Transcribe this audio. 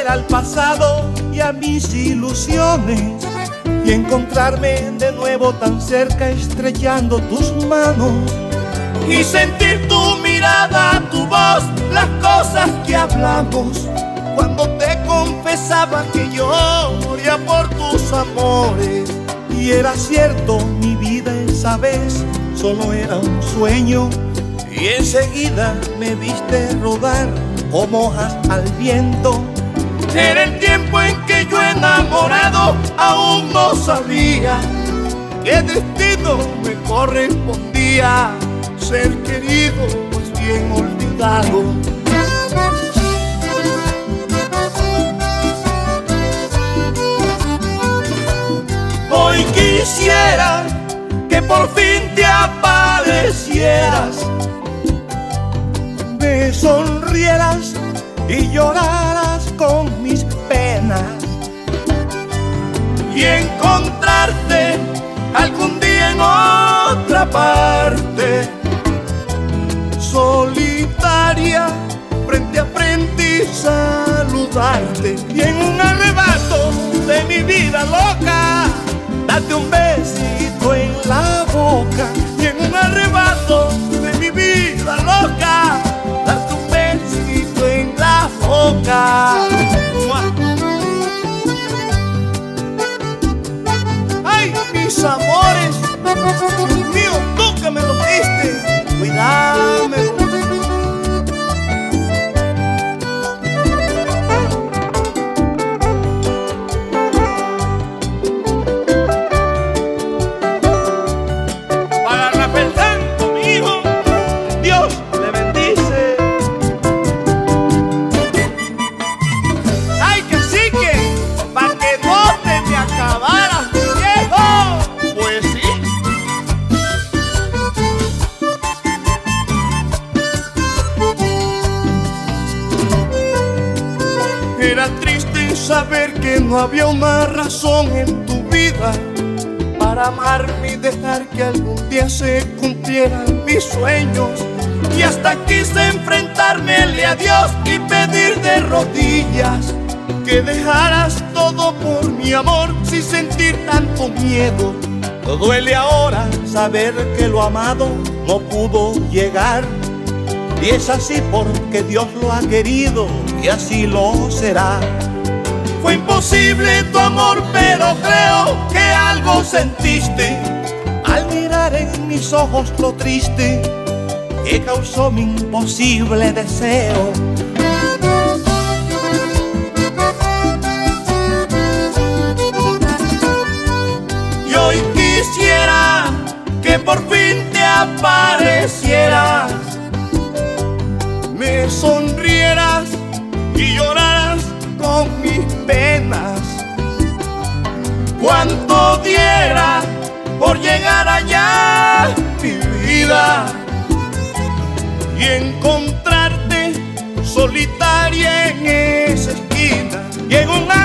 al pasado y a mis ilusiones y encontrarme de nuevo tan cerca estrechando tus manos y sentir tu mirada, tu voz, las cosas que hablamos cuando te confesaba que yo moría por tus amores. Y era cierto, mi vida esa vez solo era un sueño, y enseguida me viste rodar como hojas al viento. Era el tiempo en que yo enamorado aún no sabía qué destino me correspondía, ser querido pues bien olvidado. Hoy quisiera que por fin te aparecieras, me sonrieras y lloraras con mis penas, y encontrarte algún día en otra parte, solitaria, frente a frente, y saludarte. Y en un arrebato de mi vida loca, date un besito en la boca. Y en un arrebato de mi vida loca, date un besito en la boca. Ay, mis amores, Dios mío, tú que me lo diste, cuídamelo. Era triste saber que no había una razón en tu vida para amarme y dejar que algún día se cumplieran mis sueños. Y hasta quise enfrentarme a Dios y pedir de rodillas que dejaras todo por mi amor sin sentir tanto miedo. No duele ahora saber que lo amado no pudo llegar, y es así porque Dios lo ha querido y así lo será. Fue imposible tu amor, pero creo que algo sentiste al mirar en mis ojos lo triste que causó mi imposible deseo. Y hoy quisiera que por fin te aparecieras, me sonrieras y lloraras con mis penas. Cuánto diera por llegar allá, mi vida, y encontrarte solitaria en esa esquina. Y en un